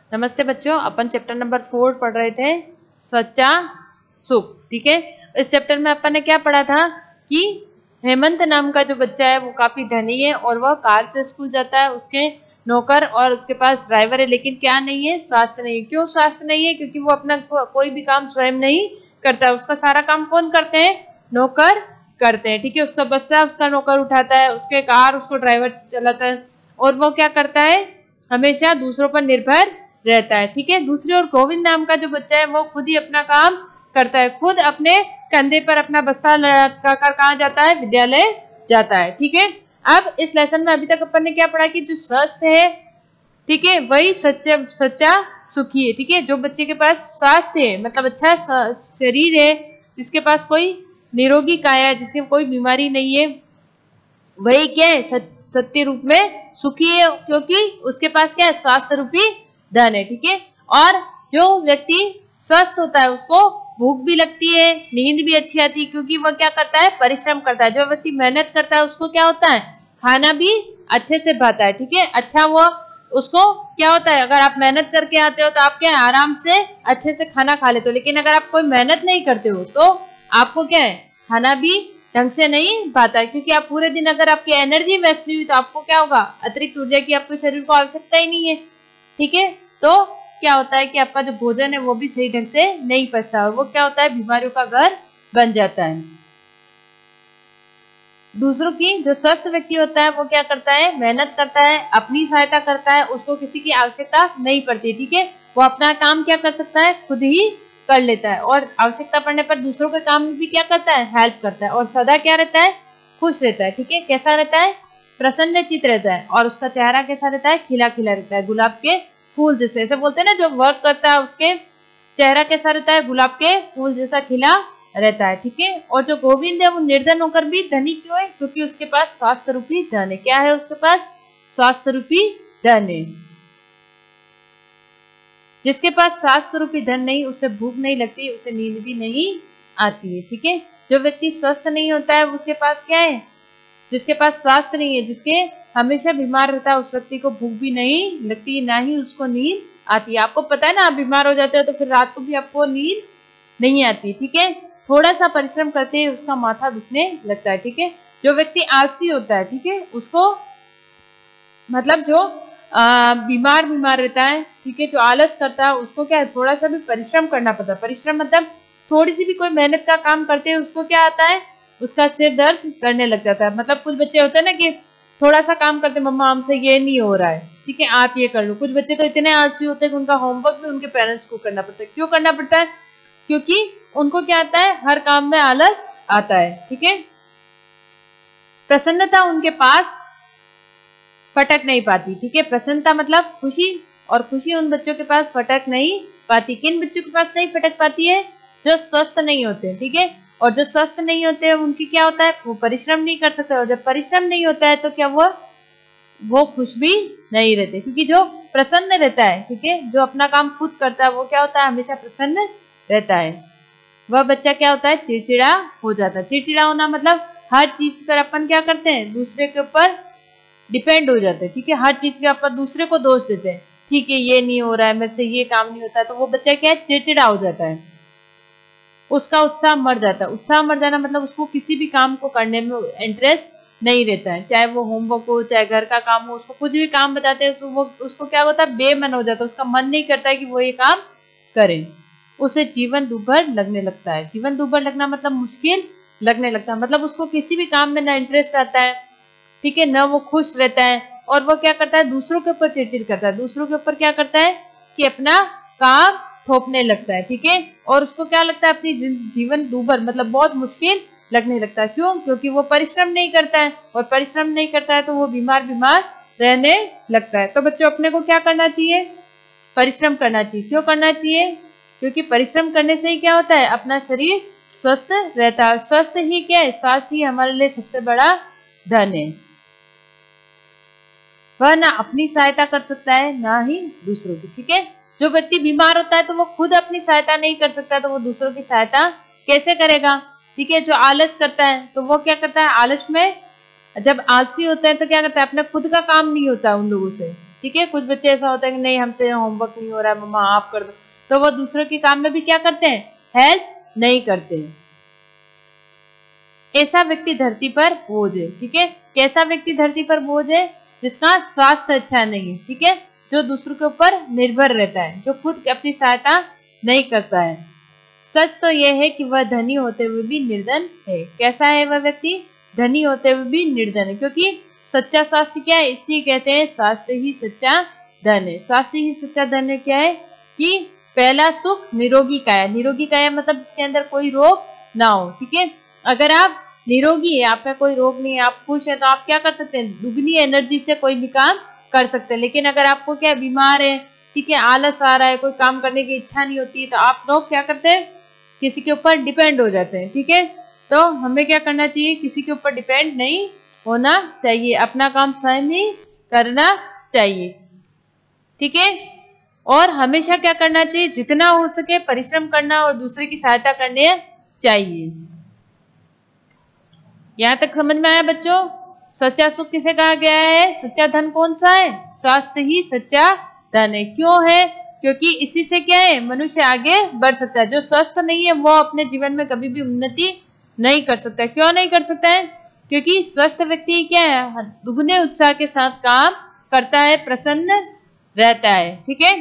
नमस्ते बच्चों, अपन chapter number 4 पढ़ रहे थे, सच्चा सुख। ठीक है, इस चैप्टर में अपन ने क्या पढ़ा था कि हेमंत नाम का जो बच्चा है वो काफी धनी है और वह कार से स्कूल जाता है। उसके नौकर और उसके पास ड्राइवर है, लेकिन क्या नहीं है, स्वास्थ्य नहीं है। क्यों स्वास्थ्य नहीं है? क्योंकि वो अपना कोई भी काम स्वयं नहीं करता है। उसका सारा काम कौन करते हैं? नौकर करते हैं। ठीक है, उसका बस्ता उसका नौकर उठाता है, उसके कार उसको ड्राइवर चलाता है और वो क्या करता है? हमेशा दूसरों पर निर्भर रहता है। ठीक है, दूसरी ओर गोविंद नाम का जो बच्चा है वो खुद ही अपना काम करता है, खुद अपने कंधे पर अपना बस्ता लगाकर कहाँ जाता है? विद्यालय जाता है। ठीक है, अब इस लेसन में अभी तक अपन ने क्या पढ़ा कि जो स्वस्थ है, ठीक है, वही सच्चा सुखी है। ठीक है, जो बच्चे के पास स्वास्थ्य है, मतलब अच्छा शरीर है, जिसके पास कोई निरोगी काया है, जिसके कोई बीमारी नहीं है, वही क्या है? सत्य रूप में सुखी है, क्योंकि उसके पास क्या है? स्वास्थ्य रूपी धन है। ठीक है, और जो व्यक्ति स्वस्थ होता है उसको भूख भी लगती है, नींद भी अच्छी आती है, क्योंकि वह क्या करता है? परिश्रम करता है। जो व्यक्ति मेहनत करता है उसको क्या होता है? खाना भी अच्छे से भाता है। ठीक है, अच्छा वो उसको क्या होता है? अगर आप मेहनत करके आते हो तो आप क्या है? आराम से अच्छे से खाना खा लेते हो। लेकिन अगर आप कोई मेहनत नहीं करते हो तो आपको क्या है? खाना भी ढंग से नहीं पाता है, क्योंकि आप पूरे दिन अगर आपकी एनर्जी वेस्ट नहीं हुई तो आपको क्या होगा? अतिरिक्त ऊर्जा की आपके शरीर को आवश्यकता ही नहीं है। ठीक है, तो क्या होता है कि आपका जो भोजन है वो भी सही ढंग से नहीं पचता और वो क्या होता है? बीमारियों का घर बन जाता है। दूसरों की जो स्वस्थ व्यक्ति होता है वो क्या करता है? मेहनत करता है, अपनी सहायता करता है, उसको किसी की आवश्यकता नहीं पड़ती। ठीक है, वो अपना काम क्या कर सकता है? खुद ही कर लेता है और आवश्यकता पड़ने पर दूसरों के काम में भी क्या करता है? हेल्प करता है और सदा क्या रहता है? खुश रहता है। ठीक है, कैसा रहता है? प्रसन्नचित रहता है और उसका चेहरा कैसा रहता है? खिला खिला रहता है, गुलाब के फूल जैसे। ऐसे बोलते हैं ना, जो वर्क करता है उसके चेहरा कैसा रहता है? गुलाब के फूल जैसा खिला रहता है। ठीक है, और जो गोविंद है वो निर्धन होकर भी धनी क्यों है? क्योंकि उसके पास स्वास्थ्य रूपी धन है। क्या है उसके पास? स्वास्थ्य रूपी धन है। जिसके पास स्वास्थ्य रूपी धन नहीं, उसे भूख नहीं लगती, उसे नींद भी नहीं आती है। ठीक है, जो व्यक्ति स्वस्थ नहीं होता है उसके पास क्या है? जिसके पास स्वास्थ्य नहीं है, जिसके हमेशा बीमार रहता है, उस व्यक्ति को भूख भी नहीं लगती, ना ही उसको नींद आती है। आपको पता है ना, आप बीमार हो जाते हो तो फिर रात को भी आपको नींद नहीं आती। ठीक है, थोड़ा सा परिश्रम करते ही उसका माथा दुखने लगता है। ठीक है, जो व्यक्ति आलसी होता है, ठीक है, उसको मतलब जो बीमार रहता है, ठीक है, जो आलस करता है, उसको क्या है? थोड़ा सा भी परिश्रम करना पड़ता है। परिश्रम मतलब थोड़ी सी भी कोई मेहनत का काम करते हैं उसको क्या आता है? उसका सिर दर्द करने लग जाता है। मतलब कुछ बच्चे होते हैं ना कि थोड़ा सा काम करते, मम्मा हमसे ये नहीं हो रहा है, ठीक है, आप ये कर लो। कुछ बच्चे तो इतने आलसी होते हैं कि उनका होमवर्क भी उनके पेरेंट्स को करना पड़ता है। क्यों करना पड़ता है? क्योंकि उनको क्या आता है? हर काम में आलस आता है। ठीक है, प्रसन्नता उनके पास फटक नहीं पाती। ठीक है, प्रसन्नता मतलब खुशी, और खुशी उन बच्चों के पास फटक नहीं पाती। किन बच्चों के पास नहीं फटक पाती है? जो स्वस्थ नहीं होते। ठीक है, और जो स्वस्थ नहीं होते उनकी क्या होता है? वो परिश्रम नहीं कर सकते, और जब परिश्रम नहीं होता है तो क्या वो खुश भी नहीं रहते। क्योंकि जो प्रसन्न रहता है, ठीक है, जो अपना काम खुद करता है, वो क्या होता है? हमेशा प्रसन्न रहता है। वह बच्चा क्या होता है? चिड़चिड़ा हो जाता है। चिड़चिड़ा होना मतलब हर चीज पर अपन क्या करते हैं? दूसरे के ऊपर डिपेंड हो जाते हैं। ठीक है, हर चीज के अपन दूसरे को दोष देते हैं। ठीक है, ये नहीं हो रहा है मेरे से, ये काम नहीं होता है, तो वो बच्चा क्या है? चिड़चिड़ा हो जाता है, उसका उत्साह मर जाता है। उत्साह मर जाना मतलब उसको किसी भी काम को करने में इंटरेस्ट नहीं रहता है, चाहे वो होमवर्क हो, चाहे घर का काम हो। उसको कुछ भी काम बताते हैं तो वो उसको क्या होता है? बेमन हो जाता है, उसका मन नहीं करता है कि वो ये काम करे। उसे जीवन दुभर लगने लगता है। जीवन दुभर लगना मतलब मुश्किल लगने लगता है, मतलब उसको किसी भी काम में ना इंटरेस्ट आता है, ठीक है, न वो खुश रहता है, और वो क्या करता है? दूसरों के ऊपर चिड़चिड़ करता है। दूसरों के ऊपर क्या करता है? कि अपना काम थोपने लगता है। ठीक है, और उसको क्या लगता है? अपनी जीवन दूभर मतलब बहुत मुश्किल लगने लगता है। क्यों? क्योंकि वो परिश्रम नहीं करता है, और परिश्रम नहीं करता है तो वो बीमार रहने लगता है। तो बच्चों, अपने को क्या करना चाहिए? परिश्रम करना चाहिए। क्यों करना चाहिए? क्योंकि परिश्रम करने से ही क्या होता है? अपना शरीर स्वस्थ रहता है। स्वस्थ ही क्या है? स्वास्थ्य ही हमारे लिए सबसे बड़ा धन है। वह ना अपनी सहायता कर सकता है, ना ही दूसरों की। ठीक है, जो व्यक्ति बीमार होता है तो वो खुद अपनी सहायता नहीं कर सकता, तो वो दूसरों की सहायता कैसे करेगा? ठीक है, जो आलस करता है तो वो क्या करता है? आलस में जब आलसी होता है तो क्या करता है? अपना खुद का काम नहीं होता उन लोगों से, ठीक है। कुछ बच्चे ऐसा होता है कि नहीं हमसे होमवर्क नहीं हो रहा है मम्मा आप कर दो, तो वो दूसरों के काम में भी क्या करते हैं, हेल्प नहीं करते। ऐसा व्यक्ति धरती पर बोझ है, ठीक है। कैसा व्यक्ति धरती पर बोझ है, जिसका स्वास्थ्य अच्छा नहीं है, ठीक है, जो दूसरों के ऊपर निर्भर रहता है, जो खुद अपनी सहायता नहीं करता है। सच तो यह है कि वह धनी होते हुए भी निर्धन है। कैसा है वह व्यक्ति, धनी होते हुए भी निर्धन है, क्योंकि सच्चा स्वास्थ्य क्या है, इसलिए कहते हैं स्वास्थ्य ही सच्चा धन है। स्वास्थ्य ही सच्चा धन है क्या है कि पहला सुख निरोगी काया। निरोगी काया मतलब जिसके अंदर कोई रोग ना हो, ठीक है। अगर आप निरोगी है, आपका कोई रोग नहीं है, आप खुश है, तो आप क्या कर सकते हैं, दुगनी एनर्जी से कोई भी काम कर सकते हैं। लेकिन अगर आपको क्या बीमार है, ठीक है, आलस आ रहा है, कोई काम करने की इच्छा नहीं होती है, तो आप लोग क्या करते हैं, किसी के ऊपर डिपेंड हो जाते हैं, ठीक है। तो हमें क्या करना चाहिए, किसी के ऊपर डिपेंड नहीं होना चाहिए, अपना काम स्वयं ही करना चाहिए, ठीक है। और हमेशा क्या करना चाहिए, जितना हो सके परिश्रम करना और दूसरे की सहायता करने चाहिए। यहां तक समझ में आया बच्चों। सच्चा सुख किसे कहा गया है, सच्चा धन कौन सा है, स्वास्थ्य ही सच्चा धन है। क्यों है, क्योंकि इसी से क्या है, मनुष्य आगे बढ़ सकता है। जो स्वस्थ नहीं है वो अपने जीवन में कभी भी उन्नति नहीं कर सकता। क्यों नहीं कर सकता है, क्योंकि स्वस्थ व्यक्ति क्या है, दुगने उत्साह के साथ काम करता है, प्रसन्न रहता है, ठीक है।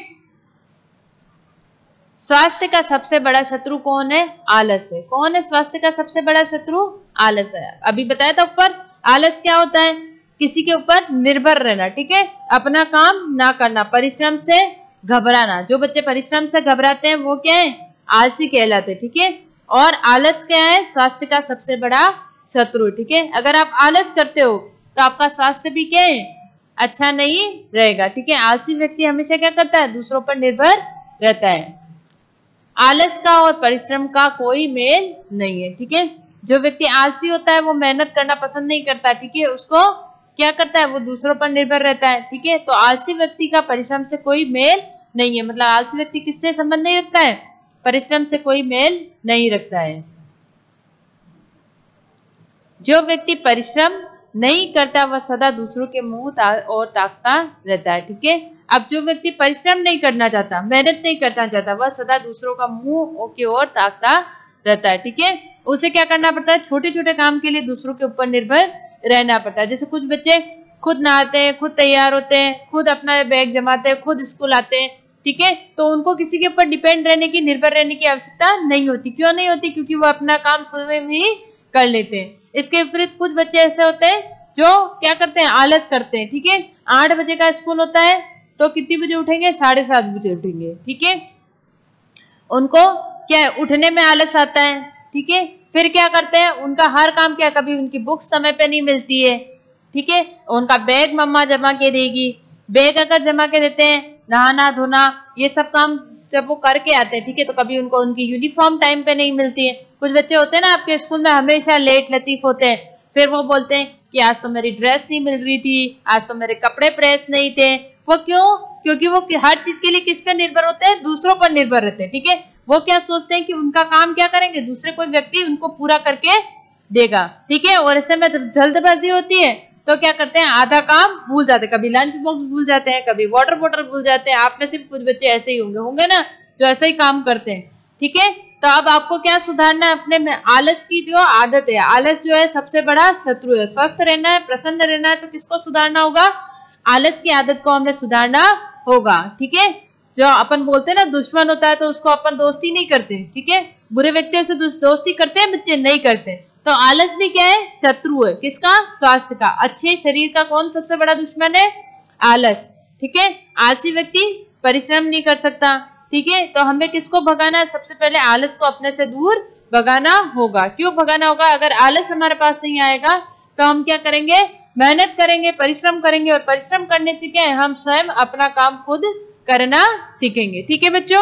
स्वास्थ्य का सबसे बड़ा शत्रु कौन है, आलस है। कौन है स्वास्थ्य का सबसे बड़ा शत्रु, आलस है। अभी बताया था ऊपर, आलस क्या होता है, किसी के ऊपर निर्भर रहना, ठीक है, अपना काम ना करना, परिश्रम से घबराना। जो बच्चे परिश्रम से घबराते हैं वो क्या है, आलसी कहलाते हैं, ठीक है। और आलस क्या है, स्वास्थ्य का सबसे बड़ा शत्रु, ठीक है। अगर आप आलस करते हो तो आपका स्वास्थ्य भी क्या है, अच्छा नहीं रहेगा, ठीक है। आलसी व्यक्ति हमेशा क्या करता है, दूसरों पर निर्भर रहता है। आलस का और परिश्रम का कोई मेल नहीं है, ठीक है। जो व्यक्ति आलसी होता है वो मेहनत करना पसंद नहीं करता, ठीक है, उसको क्या करता है, वो दूसरों पर निर्भर रहता है, ठीक है। तो आलसी व्यक्ति का परिश्रम से कोई मेल नहीं है, मतलब आलसी व्यक्ति किससे संबंध नहीं रखता है, परिश्रम से कोई मेल नहीं रखता है। जो व्यक्ति परिश्रम नहीं करता वह सदा दूसरों के मुंह और ताकता रहता है, ठीक है। अब जो व्यक्ति परिश्रम नहीं करना चाहता, मेहनत नहीं करना चाहता, वह सदा दूसरों का मुंह की ओर ताकता रहता है, ठीक है। उसे क्या करना पड़ता है, छोटे छोटे काम के लिए दूसरों के ऊपर निर्भर रहना पड़ता है। जैसे कुछ बच्चे खुद नहाते हैं, खुद तैयार होते हैं, खुद अपना बैग जमाते हैं, खुद स्कूल आते हैं, ठीक है। तो उनको किसी के ऊपर डिपेंड रहने की, निर्भर रहने की आवश्यकता नहीं होती। क्यों नहीं होती, क्योंकि वो अपना काम स्वयं ही कर लेते हैं। इसके विपरीत कुछ बच्चे ऐसे होते हैं जो क्या करते हैं, आलस करते हैं, ठीक है। 8 बजे का स्कूल होता है तो कितनी बजे उठेंगे, 7:30 बजे उठेंगे, ठीक है। उनको क्या है, उठने में आलस आता है, ठीक है। फिर क्या करते हैं, उनका हर काम क्या, कभी उनकी बुक समय पे नहीं मिलती है, ठीक है। उनका बैग मम्मा जमा के देगी, बैग अगर जमा के देते हैं, नहाना धोना ये सब काम जब वो करके आते हैं, ठीक है, तो कभी उनको उनकी यूनिफॉर्म टाइम पे नहीं मिलती है। कुछ बच्चे होते हैं ना आपके स्कूल में हमेशा लेट लतीफ होते हैं, फिर वो बोलते हैं कि आज तो मेरी ड्रेस नहीं मिल रही थी, आज तो मेरे कपड़े प्रेस नहीं थे। वो क्यों, क्योंकि वो हर चीज के लिए किस पे निर्भर होते हैं, दूसरों पर निर्भर रहते हैं, ठीक है। वो क्या सोचते हैं कि उनका काम क्या करेंगे, दूसरे कोई व्यक्ति उनको पूरा करके देगा, ठीक है। और ऐसे में जब जल्दबाजी होती है तो क्या करते हैं, आधा काम भूल जाते हैं, कभी लंच बॉक्स भूल जाते हैं, कभी वाटर बॉटल भूल जाते हैं। आप में से कुछ बच्चे ऐसे ही होंगे ना, जो ऐसा ही काम करते हैं, ठीक है। तो अब आपको क्या सुधारना है, अपने में आलस की जो आदत है, आलस जो है सबसे बड़ा शत्रु है। स्वस्थ रहना है, प्रसन्न रहना है, तो किसको सुधारना होगा, आलस की आदत को हमें सुधारना होगा, ठीक है। जो अपन बोलते हैं ना दुश्मन होता है तो उसको अपन दोस्ती नहीं करते, ठीक है। बुरे व्यक्तियों से दोस्ती करते हैं बच्चे, नहीं करते। तो आलस भी क्या है, शत्रु है, किसका, स्वास्थ्य का। अच्छे शरीर का कौन सबसे बड़ा दुश्मन है, आलस, ठीक है। आलसी व्यक्ति परिश्रम नहीं कर सकता, ठीक है। तो हमें किसको भगाना है, सबसे पहले आलस को अपने से दूर भगाना होगा। क्यों भगाना होगा, अगर आलस हमारे पास नहीं आएगा तो हम क्या करेंगे, मेहनत करेंगे, परिश्रम करेंगे, और परिश्रम करने से क्या है, हम स्वयं अपना काम खुद करना सीखेंगे, ठीक है बच्चों।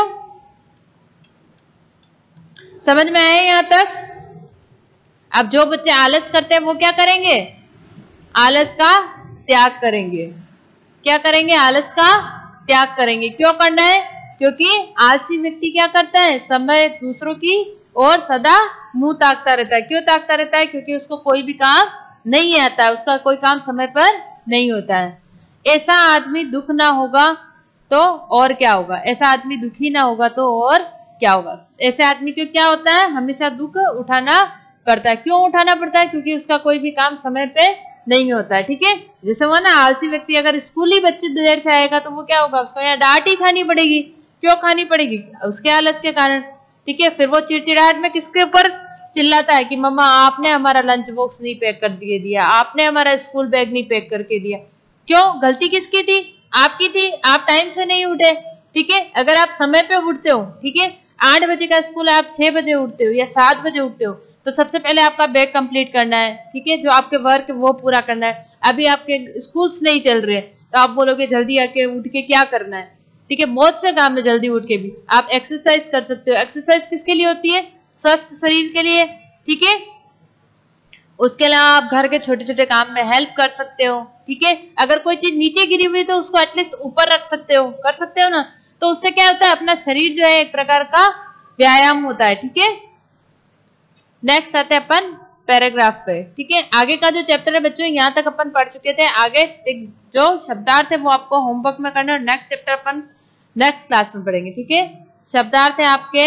समझ में आए यहां तक। अब जो बच्चे आलस करते हैं वो क्या करेंगे, आलस का त्याग करेंगे। क्या करेंगे, आलस का त्याग करेंगे। क्यों करना है, क्योंकि आलसी व्यक्ति क्या करता है, समय दूसरों की ओर सदा मुंह ताकता रहता है। क्यों ताकता रहता है, क्योंकि उसको कोई भी काम नहीं आता है, उसका कोई काम समय पर नहीं होता है। ऐसा आदमी दुख ना होगा तो और क्या होगा, ऐसा आदमी दुखी ना होगा तो और क्या होगा। ऐसे आदमी को क्या होता है, हमेशा दुख उठाना पड़ता है। क्यों उठाना पड़ता है, क्योंकि उसका कोई भी काम समय पे नहीं होता है, ठीक है। जैसे वो ना आलसी व्यक्ति अगर स्कूल ही बच्चे देर से आएगा तो वो क्या होगा, उसको यहाँ डांट ही खानी पड़ेगी। क्यों खानी पड़ेगी, उसके आलस के कारण, ठीक है। फिर वो चिड़चिड़ाहट में किसके ऊपर चिल्लाता है कि मम्मा आपने हमारा लंच बॉक्स नहीं पैक कर दिया, आपने हमारा स्कूल बैग नहीं पैक करके दिया। क्यों, गलती किसकी थी, आपकी थी, आप टाइम से नहीं उठे, ठीक है। अगर आप समय पे उठते हो, ठीक है, 8 बजे का स्कूल है, आप 6 बजे उठते हो या 7 बजे उठते हो, तो सबसे पहले आपका बैग कंप्लीट करना है, ठीक है। जो आपके वर्क वो पूरा करना है। अभी आपके स्कूल्स नहीं चल रहे तो आप बोलोगे जल्दी आके उठ के क्या करना है, ठीक है। बहुत से काम है जल्दी उठ के भी आप एक्सरसाइज कर सकते हो। एक्सरसाइज किसके लिए होती है, स्वस्थ शरीर के लिए, ठीक है। उसके अलावा आप घर के छोटे छोटे काम में हेल्प कर सकते हो, ठीक है। अगर कोई चीज नीचे गिरी हुई तो उसको एटलीस्ट ऊपर रख सकते हो, कर सकते हो ना। तो उससे क्या होता है, अपना शरीर जो है एक प्रकार का व्यायाम होता है, ठीक है। नेक्स्ट आते हैं अपन पैराग्राफ पे, ठीक है। आगे का जो चैप्टर है बच्चों यहाँ तक अपन पढ़ चुके थे। आगे जो शब्दार्थ है वो आपको होमवर्क में करना है और नेक्स्ट चैप्टर अपन नेक्स्ट क्लास में पढ़ेंगे, ठीक है। शब्दार्थ है आपके,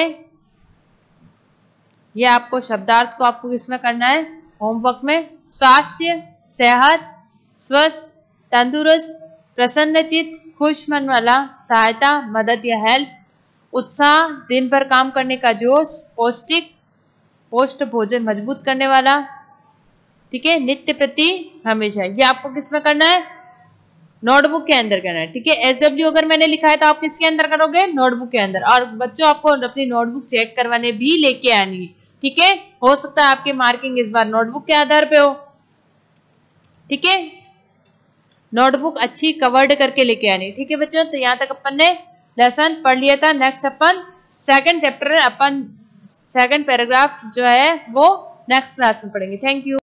ये आपको शब्दार्थ को आपको किसमें करना है, होमवर्क में। स्वास्थ्य, सेहत, स्वस्थ, तंदुरुस्त, प्रसन्नचित, खुश मन वाला, सहायता, मदद या हेल्प, उत्साह, दिन भर काम करने का जोश, पौष्टिक, पोस्ट भोजन मजबूत करने वाला, ठीक है, नित्य प्रति, हमेशा। ये आपको किसमें करना है, नोटबुक के अंदर करना है, ठीक है। SW अगर मैंने लिखा है तो आप किसके अंदर करोगे, नोटबुक के अंदर। और बच्चों आपको अपनी नोटबुक चेक करवाने भी लेके आनी है, ठीक है। हो सकता है आपकी मार्किंग इस बार नोटबुक के आधार पे हो, ठीक है। नोटबुक अच्छी कवर्ड करके लेके आनी, ठीक है बच्चों। तो यहाँ तक अपन ने लेसन पढ़ लिया था। नेक्स्ट अपन सेकंड चैप्टर, अपन सेकंड पैराग्राफ जो है वो नेक्स्ट क्लास में पढ़ेंगे। Thank you.